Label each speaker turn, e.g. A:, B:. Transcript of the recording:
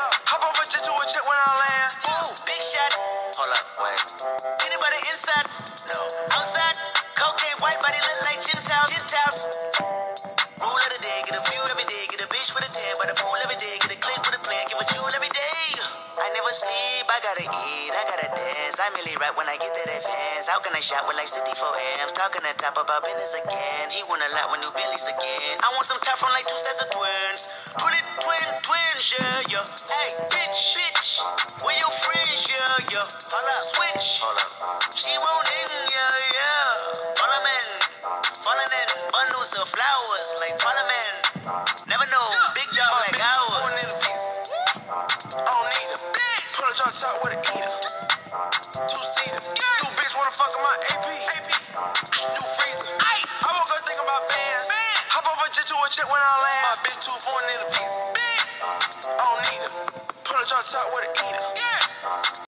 A: Hop over jet to a jet when I land.
B: Ooh, big shot. Hold up, wait. Anybody insides? No. Outside, cocaine, white body look like Gentiles. Rule of the day, get a view every day, get a bitch with a tan by the pool every day, get a clip with a plan, give a jewel every day. I never sleep, I gotta eat, I gotta dance. I merely rap when I get that advance. How can I shop with like 64 amps? Talking to top about business again. He want a lot with new Bentleys again. I want some top from like two sets of twins. Twins, yeah. Hey, bitch, where your friends, yeah. Hold up, switch. Hold up. She won't in, yeah. Parliament, falling in bundles of flowers like Parliament. Never know, big job like ours.
A: I don't need her. Pull a drop top with a eater. Two-seater. You bitch wanna fuck with my AP. New freezer. I woke up thinking about bands. Hop over jet to a jet when I land. My bitch too foreign in a pizza. I don't need her. Pull a drop top with a eater.